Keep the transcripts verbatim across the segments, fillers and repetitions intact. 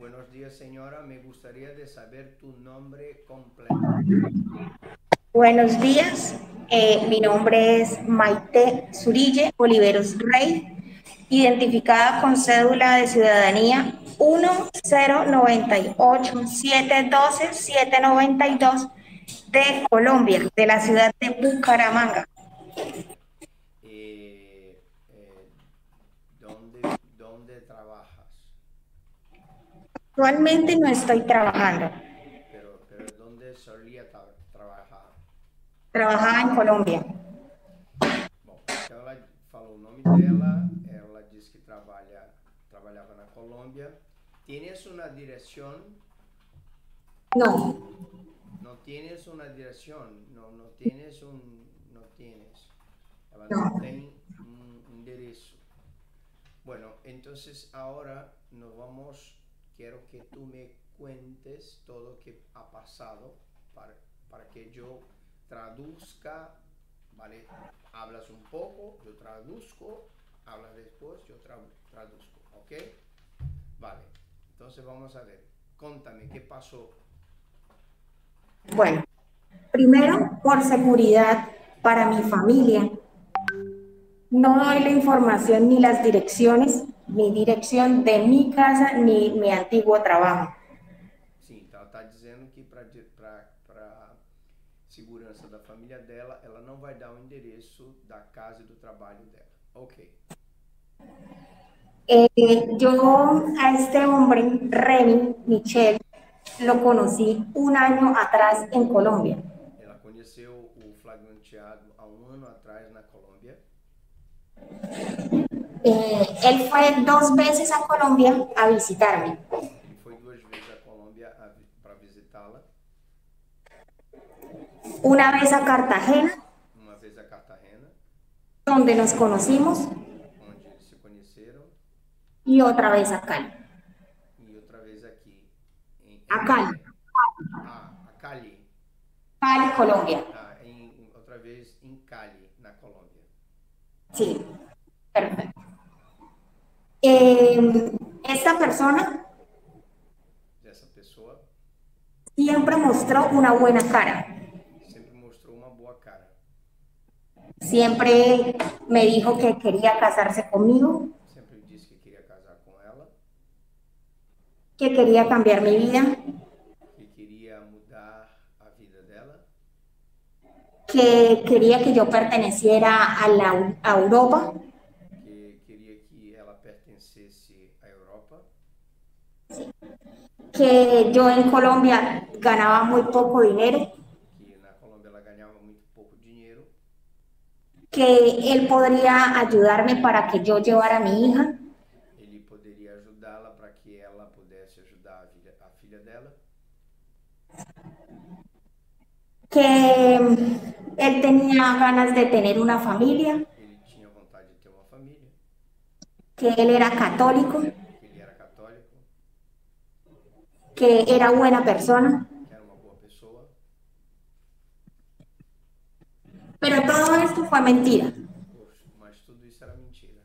Buenos días, señora. Me gustaría de saber tu nombre completo. Buenos días, eh, mi nombre es Maite Zurille Oliveros Rey, identificada con cédula de ciudadanía uno cero nueve ocho siete uno dos siete nueve dos de Colombia, de la ciudad de Bucaramanga. Ok. Eh, eh, ¿dónde, dónde trabajas? Actualmente no estoy trabajando, Pero, pero ¿dónde solía tra- trabajar? trabajaba en Colombia. Bom, então ela falou o nome dela, ela disse que trabalha, trabalhava na Colômbia. ¿Tienes una dirección? No, No tienes una dirección, no, no tienes un, no tienes. Ela não no. tem um endereço. Bueno, entonces ahora nos vamos, quiero que tú me cuentes todo lo que ha pasado para, para que yo traduzca, ¿vale? Hablas un poco, yo traduzco, hablas después, yo tra traduzco, ¿ok? Vale, entonces vamos a ver, contame, ¿qué pasó? Bueno, primero, por seguridad para mi familia, no doy la información ni las direcciones, ni dirección de mi casa ni mi antiguo trabajo. Sim, então ela está dizendo que para segurança da família dela, ela não vai dar o endereço da casa e do trabalho dela. Ok. Eh, yo a este hombre, Remy Michel, lo conocí un año atrás en Colombia. Ela conheceu o flagranteado há um ano atrás na Colômbia. Eh, él fue dos veces a Colombia a visitarme. Ele foi duas vezes à Colômbia para visitá-la. Una vez a Cartagena, Uma vez a Cartagena, donde nos conocimos, onde eles se conheceram, y otra vez a Cali. e outra vez aqui em, A em Cali, Belém. Ah, a Cali. Cali, Colombia. Ah, em, outra vez em Cali, na Colômbia. Sí, perfecto. Eh, esta persona Essa pessoa siempre mostró una buena cara. sempre mostrou uma boa cara. Siempre me dijo que quería casarse conmigo, Sempre disse que queria casar com ela, que quería cambiar mi vida, que queria mudar a vida dela, que quería que yo perteneciera a, la, a Europa, que queria que ela pertencesse à Europa, que yo en Colombia ganaba muy poco dinero, que na Colômbia ela ganhava muito pouco dinheiro, que él podría ayudarme para que yo llevara a mi hija, ele poderia ajudá-la para que ela pudesse ajudar a filha, a filha dela, que él tenía ganas de tener una familia, ele tinha vontade de ter uma família, que él era católico, que ele era católico, que era buena persona, que era uma boa pessoa, pero todo esto fue mentira. mas tudo isso era mentira.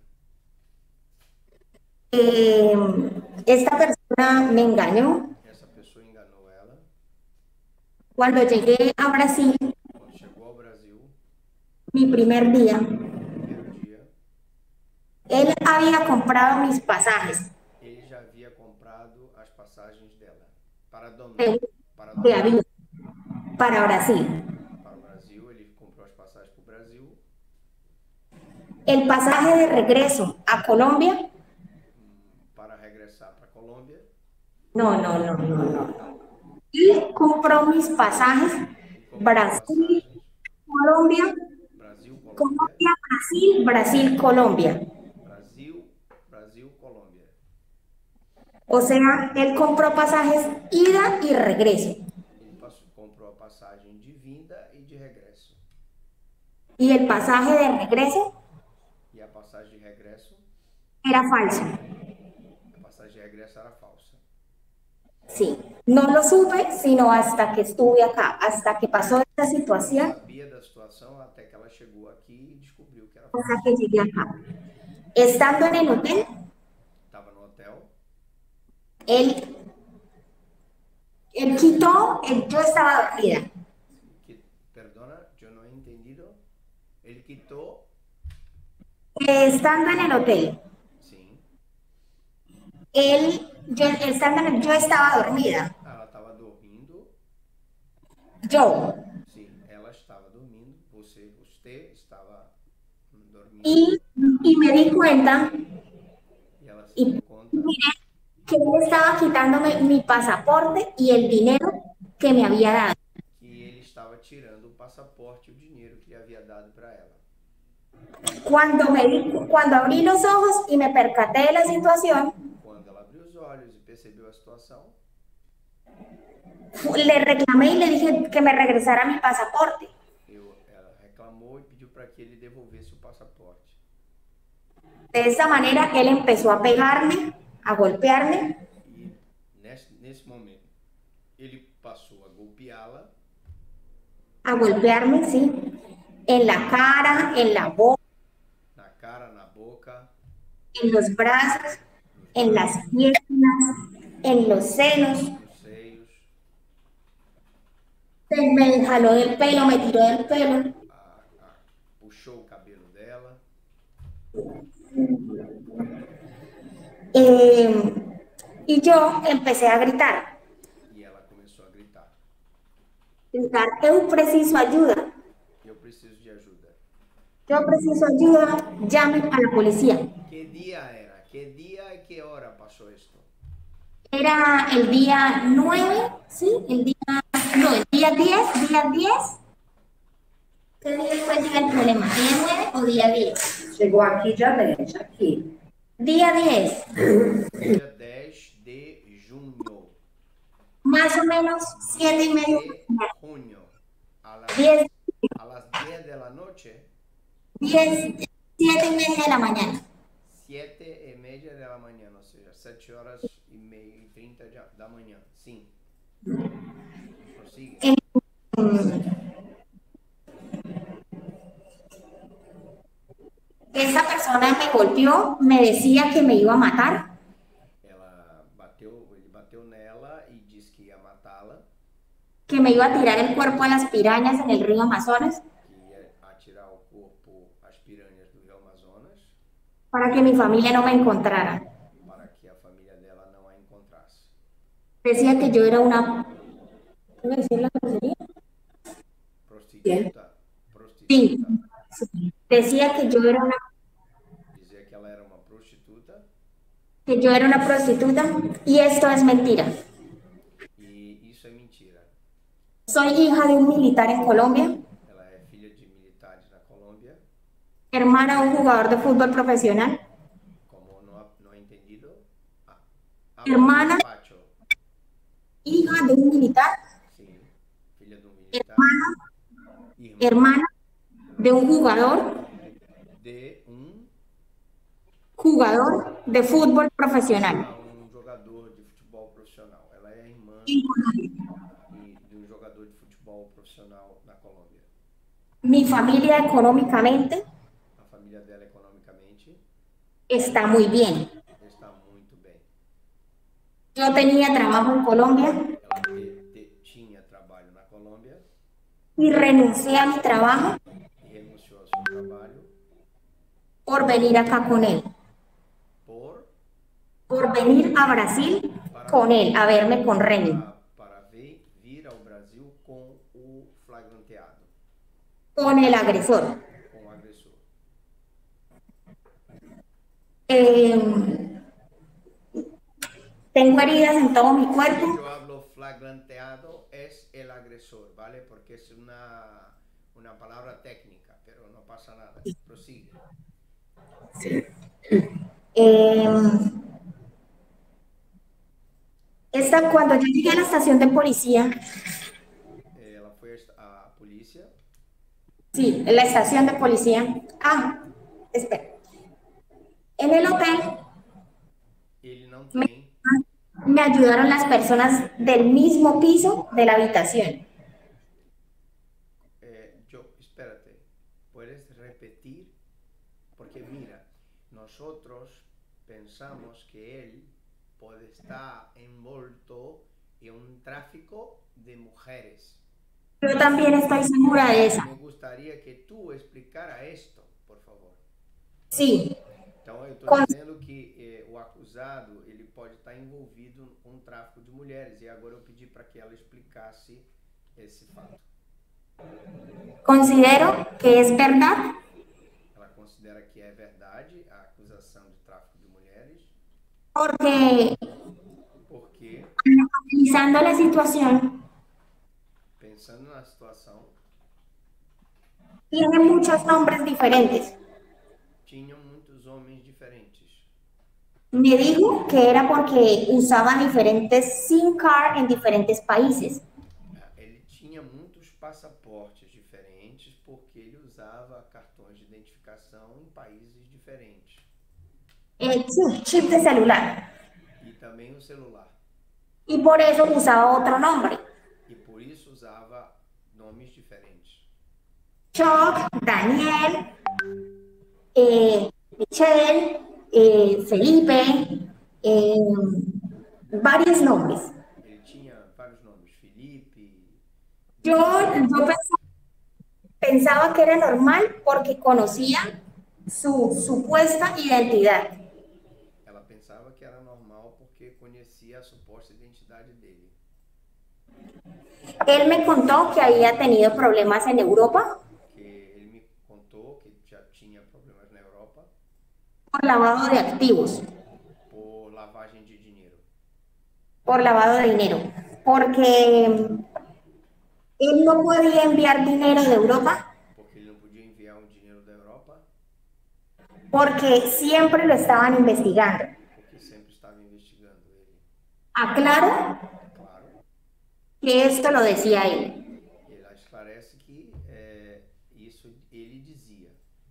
Eh, esta persona me engañó. Essa pessoa enganou ela. Cuando llegué a Brasil, Quando chegou ao Brasil, mi primer día, no primeiro dia, él había comprado mis pasajes ele já havia comprado as passagens dela. Para onde? de, Para de onde? avión para Brasil. Para o Brasil, ele comprou as passagens para o Brasil. El pasaje de regreso a Colombia, Para regressar para a Colômbia, no, no, no, no, no. Él compró mis pasajes ele comprou as Brasil, passagens Colombia, Brasil, Colômbia, Colombia, Brasil, Brasil, Colombia. Brasil, Brasil, Colômbia. O sea, él compró pasajes ida y regreso. Ele passou, comprou a passagem de vinda e de regresso. Y el pasaje de regreso E a passagem de regresso, era falso. a passagem de regresso era falsa. Sí, no lo supe sino hasta que estuve acá, hasta que pasó esta Ele não situación, sabia da situação até que ela chegou aqui e descobriu que era hasta falso. que llegué acá. Estando en el hotel, Estava no hotel, él Él quitó, él- yo estaba dormida. Que, perdona, yo no he entendido. Él quitó, Eh, estando en el hotel, sim, él, yo, estando en el- yo estaba dormida. ela estava dormindo, Yo. sim, ela estava dormindo, você, você estava hum, dormindo Y, y me di cuenta e ela se y deu conta miré que él estaba quitándome mi pasaporte y el dinero que me había dado. que ele estava tirando o passaporte e o dinheiro que ele havia dado para ela. Cuando, me di- cuando abrí los ojos y me percaté de la situación, Quando ela abriu os olhos e percebeu a situação, fu- le reclamé y le dije que me regresara mi pasaporte. eu, ela reclamou e pediu para que ele devolvesse o passaporte. De esa manera, él empezó a pegarme, a golpearme, E nesse, nesse momento, ele passou a golpeá-la a golpearme, sí, en la cara, en la boca, na cara, na boca, en los brazos, nos en las braços, piernas, en los senos. nos seios, Se me jaló del pelo, me tiró del pelo. a, a, puxou o cabelo dela Eh, y yo empecé a gritar, e ela começou a gritar: gritar, eu preciso ayuda, Eu preciso de ajuda. yo preciso ayuda, llamen a la policía. Que dia era? Que dia e que hora passou isto? Era el día nueve, ¿sí? El día, no, el día diez, día diez. ¿Qué día fue el día del problema? ¿Día nueve o día diez? Chegou aqui dia dez, aqui. Día diez, Dia dez de junho. más o menos siete y media. De junho. A las, diez, a las diez de la noche, diez, siete y media de la mañana. siete e media de la mañana, ou seja, sete horas e meia e trinta da manhã. Sim. Prosiga. Esa persona me golpeó, me decía que me iba a matar, Ela bateu, ele bateu nela e disse que ia matá-la, que me iba a tirar el cuerpo a las pirañas en el río Amazonas que ia atirar o corpo às piranhas do Rio Amazonas, para que mi familia no me encontrara. para que a família dela não a encontrasse. Decía que yo era una... ¿Qué iba a decir la grosería? Prostituta, Sí, prostituta. sí. Decía que yo era una, Dizia que ela era uma prostituta que yo era una prostituta y esto es mentira. e isso é mentira. Soy hija de un militar en Colombia, Ela é filha de militares na Colômbia, hermana de un jugador de fútbol profesional, como não ha, não ha entendido. Ah, habla Hermana. despacio. hija de un militar, Sim, filha de um militar, irmã hermana de un jugador, de um, jugador de fútbol profesional. a um jogador de futebol profissional. Ela é irmã en Colombia. e- de um jogador de futebol profissional na Colômbia. Mi familia económicamente A família dela economicamente está muy bien. está muito bem. Yo tenía trabajo en Colombia Ela te- te- tinha trabalho na Colômbia y renuncié a mi trabajo e renunciou ao seu trabalho por venir acá con él, por por venir a Brasil con él, a verme con Reni. para, para vir, vir ao Brasil com o flagranteado, Con el agresor. com o agressor. Eh, tengo heridas en todo mi cuerpo. Yo hablo flagranteado es el agresor, ¿vale? Porque es una, una palabra técnica, pero no pasa nada. Prosigue. Eh, esta, cuando yo llegué a la estación de policía, Ela foi à polícia. sí, en la estación de policía. Ah, espera. En el hotel Ele não me, tem. me ayudaron las personas del mismo piso de la habitación. Eh, yo, espérate, ¿puedes repetir? Porque mira, nosotros pensamos que él puede estar envuelto y un tráfico de mujeres. Yo también estoy segura de eso. Me gustaría que tú explicara esto, por favor. Sí. Então, eu estou Com- dizendo que eh, o acusado ele pode estar envolvido com o tráfico de mulheres. E agora eu pedi para que ela explicasse esse fato. Considero que es verdad Ela considera que é verdade a acusação de tráfico de mulheres, porque porque, analizando la situación, pensando na situação, tiene muchos nombres diferentes. tinham muitos homens diferentes. Me dijo que era porque usaba diferentes SIM card en diferentes países. Ah, Ele tinha muitos passaportes diferentes porque ele usava cartões de identificação em países diferentes. Eh, chip, chip de celular. E também o celular. Y por eso usaba otro nombre. E por isso usava nomes diferentes. Chuck, Daniel, eh, Michelle, eh, Felipe, eh, varios nombres. Ele tinha vários nomes, Felipe. Yo, yo pensaba, pensaba que era normal porque conocía su supuesta identidad. Ela pensava que era normal porque conhecia a suposta identidade dele. Él me contó que había tenido problemas en Europa Que ele me contou que já tinha problemas na Europa por lavado de activos, por lavagem de dinheiro. por lavado de dinero, porque él no podía enviar dinero de Europa Porque ele não podia enviar um dinheiro da Europa porque siempre lo estaban investigando. porque sempre estava investigando ele. Aclaro Claro. que esto lo decía él. E ela esclarece que é, isso ele dizia.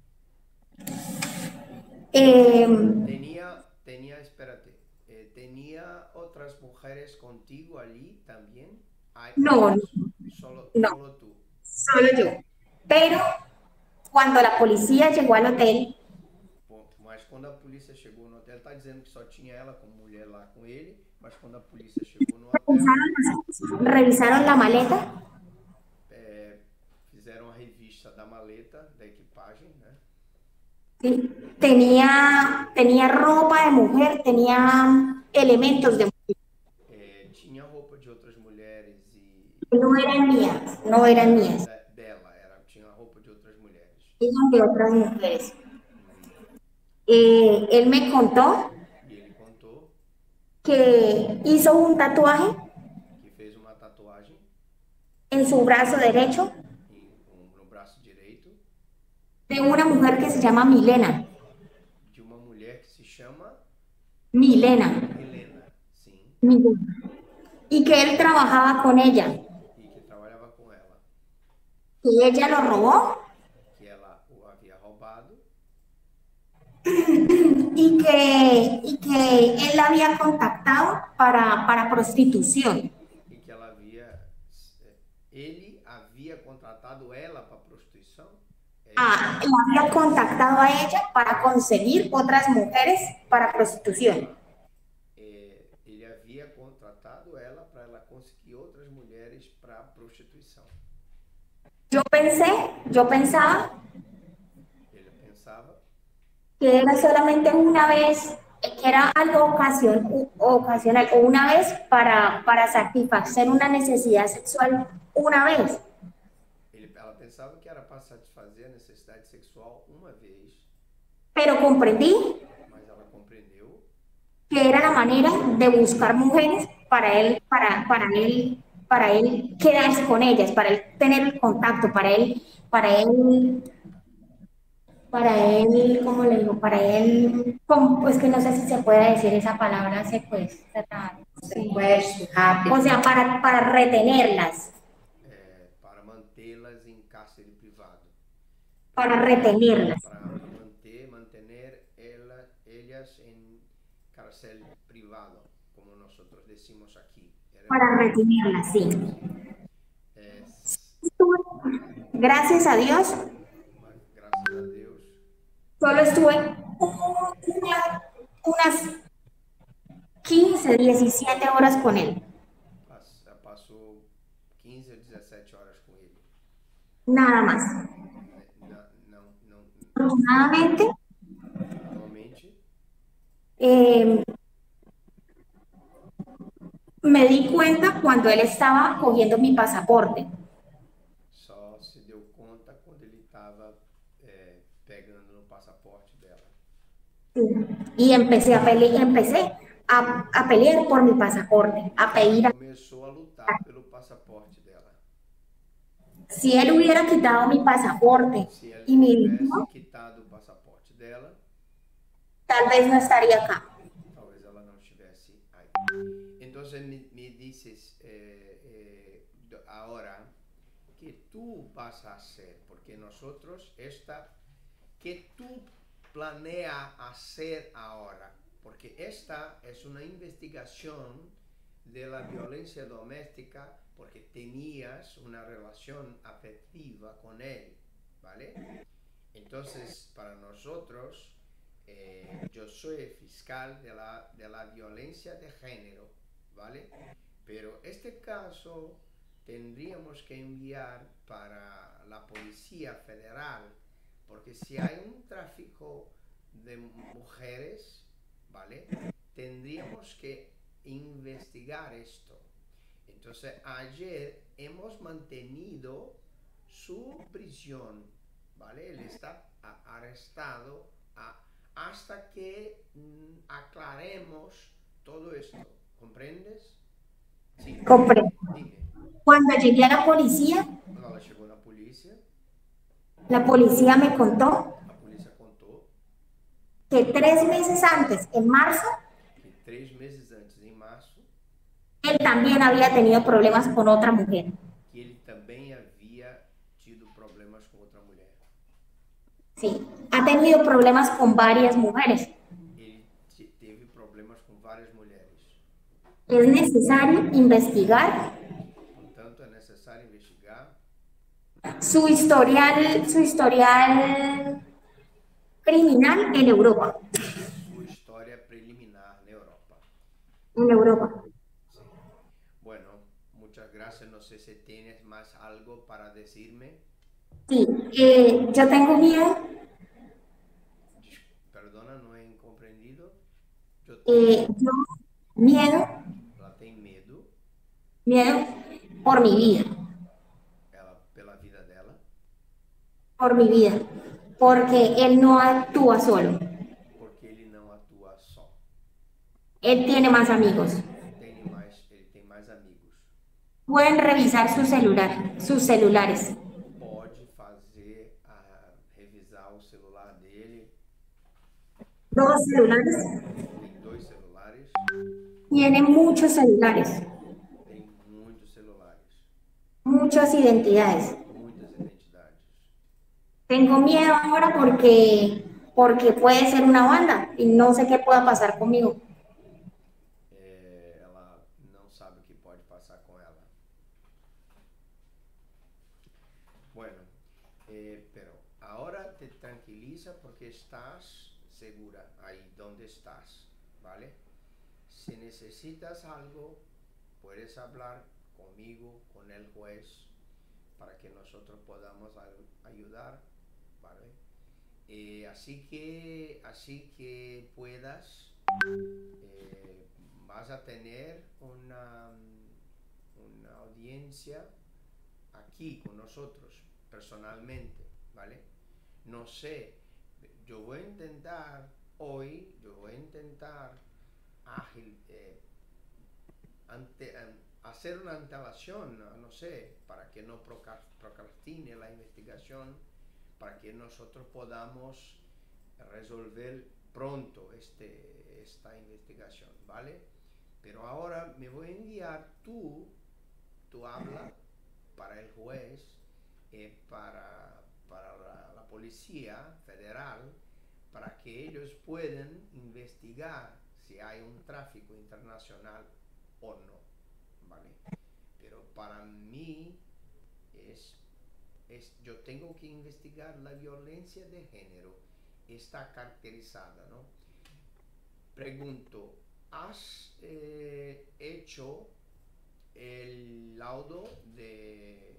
Eh, Tenía, tenía, espérate, eh, tenía otras mujeres contigo allí también. Hay No, otras? Solo, no. solo tú. Solo yo. Pero cuando la policía llegó al hotel, Bom, mas quando a polícia chegou no hotel, tá dizendo que só tinha ela como mulher lá com ele, mas quando a polícia chegou no hotel, revisaron, revisaron la maleta é, fizeram a revista da maleta, da equipagem, né? ¿sí? Tenía, tenía ropa de mujer, tenía elementos de mujer. É, tinha roupa de outras mulheres e No eran mías, no eran mías, da- dela, era, tinha roupa de outras mulheres. eran de otras mujeres. Eh, él me contó E ele contou que hizo un tatuaje que fez uma tatuagem en su brazo derecho em- um- no braço direito de una mujer que se llama Milena. de uma mulher que se chama Milena. Helena, sim, Milena. Y que él trabajaba con ella, e que trabalhava com ela, que ella lo robó que ela o havia roubado y que, y que él la había contactado para, para prostitución. e que ela havia, eh, ele havia contratado ela para prostituição. É isso? Ah, la había contactado a ella para conseguir otras mujeres para prostitución. É, ele havia contratado ela para ela conseguir outras mulheres para prostituição. Yo pensé, yo pensaba Ele pensava que era solamente una vez, que era algo ocasión, u- ocasional, o una vez para, para satisfacer una necesidad sexual una vez. ele, ela pensava que era para satisfazer a necessidade sexual uma vez, Pero comprendí mas ela compreendeu que era la manera de buscar mujeres para él, para, para él, para él quedarse con ellas, para él tener el contacto, para él, para él, para él, ¿cómo le digo? Para él, como- pues que no sé si se puede decir esa palabra secuestrar. Sequestro rápido. O sea, para, para retenerlas, é, para mantê-las em cárcere privado. para retenerlas. Para manter, mantener ela, ellas en cárcel privado, como nosotros decimos aquí. Era- Para retenerlas, sí. Es- Gracias a Dios, gracias a Dios, solo estuve una- unas quince, diecisiete horas con él. passei nada más. Ne- na- não, não, Afortunadamente, normalmente, eh, me di cuenta cuando él estaba cogiendo mi pasaporte. só se deu conta quando ele estava é, pegando no passaporte dela. Sí. Y empecé a, pele empecé a, a pelear por mi pasaporte, a Ela pedir a... começou a lutar pelo passaporte dela. Si él hubiera quitado mi pasaporte Se y ele mi tivesse idioma, quitado o passaporte dela, tal vez no estaría acá. talvez ela não estivesse aí. Então me, me dices eh, eh, agora que tú vas a hacer, porque nosotros esta que tú planea hacer ahora, porque esta es una investigación de la violencia doméstica porque tenías una relación afectiva con él, ¿vale? Entonces, para nosotros, eh, yo soy fiscal de la, de la violencia de género, ¿vale? Pero este caso tendríamos que enviar para la Policía Federal, porque si hay un tráfico de mujeres, ¿vale? Tendríamos que investigar esto. Entonces, ayer hemos mantenido su prisión, ¿vale? Él está arrestado a, hasta que mm, aclaremos todo esto. ¿Comprendes? Sí, Compré. dime, dime. Cuando llegué a la policía, Quando ela chegou na polícia, la policía me contó a polícia contou que tres meses antes, en marzo, que três meses antes, em março, él también había tenido problemas con otra mujer. que ele também havia tido problemas com outra mulher. Sí, ha tenido problemas con varias mujeres. Ele teve problemas com várias mulheres. Es necesario investigar Portanto, é necessário investigar su historial, su historial criminal en Europa. sua história preliminar na Europa. En Europa. Sí. Bueno, muchas gracias. No sé si tienes más algo para decirme. Sí, eh, yo tengo miedo. Perdona, no he comprendido. Yo Eh, tenho. yo, miedo, Ela tem medo. miedo por mi vida, Ela, pela vida dela. por mi vida, porque él no actúa solo. Porque ele não atua só. Él tiene más amigos. Tem mais, ele tem mais amigos. Pueden revisar su celular, sus celulares. Pode fazer a revisar o celular dele. Dos celulares. Tem dois celulares. Tiene muchos celulares, Tem muitos celulares. muchas identidades. Muitas identidades. Tengo miedo ahora porque, porque puede ser una banda y no sé qué pueda pasar conmigo. É, ela não sabe o que pode passar com ela. Bueno, eh, pero ahora te tranquiliza porque estás segura ahí donde estás, ¿vale? Si necesitas algo, puedes hablar conmigo, con el juez, para que nosotros podamos ayudar, ¿vale? Eh, así que, así que puedas, eh, vas a tener una, una audiencia aquí con nosotros, personalmente, ¿vale? No sé, yo voy a intentar hoy, yo voy a intentar ágil, eh, ante, um, hacer una antelación, no sé, para que no procrastine la investigación, para que nosotros podamos resolver pronto este, esta investigación, ¿vale? Pero ahora me voy a enviar tú, tú habla para el juez, eh, para, para la, la Policía Federal, para que ellos puedan investigar si hay un tráfico internacional o no, ¿vale? Pero para mí es, es, yo tengo que investigar la violencia de género, está caracterizada, ¿no? Pregunto, ¿has eh, hecho el laudo de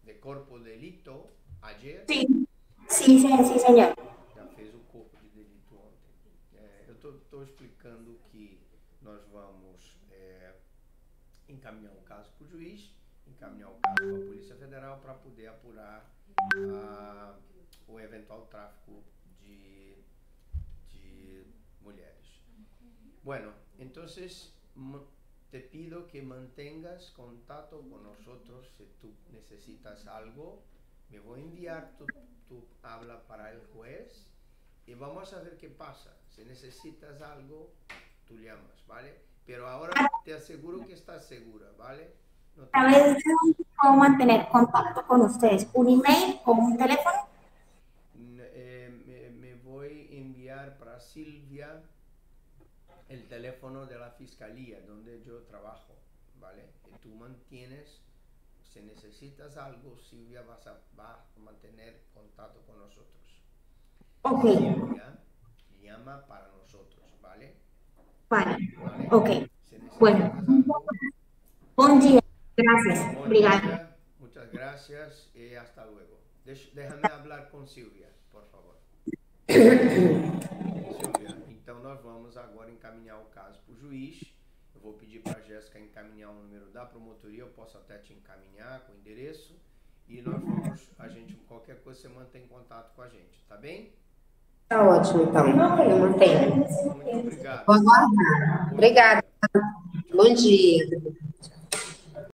de corpo de delito ayer. Sí, sí, sí, sí, señor. Já fez o corpo de delito ontem. É, eu estou explicando que nós vamos é, encaminhar o caso para o juiz, encaminhar o caso para a Polícia Federal para poder apurar a, o eventual tráfico de, de mulheres. Bueno, entonces te pido que mantengas contacto con nosotros si tú necesitas algo. Me voy a enviar tu, tu habla para el juez y vamos a ver qué pasa. Si necesitas algo, tú llamas, ¿vale? Pero ahora te aseguro que estás segura, ¿vale? No te... ¿A veces cómo mantener contacto con ustedes? ¿Un email o un teléfono? Eh, me, me voy a enviar para Silvia el teléfono de la fiscalía donde yo trabajo, ¿vale? Y tú mantienes, si necesitas algo, Silvia vas a, va a mantener contacto con nosotros. Ok. Silvia llama para nosotros, ¿vale? Vale, ¿Vale? ok. Si necesitas Bueno, algo, buen día. Gracias. buen Obrigada. día, muchas gracias y hasta luego. Deix- Déjame hablar com Silvia, por favor. Silvia, então nós vamos agora encaminhar o caso para o juiz. Eu vou pedir para a Jéssica encaminhar o número da promotoria, eu posso até te encaminhar com o endereço. E nós vamos, a gente, qualquer coisa, você mantém contato com a gente, tá bem? Tá ótimo, então. Eu mantenho. Muito obrigado. Vou aguardar. Bom Obrigada. dia. Bom dia.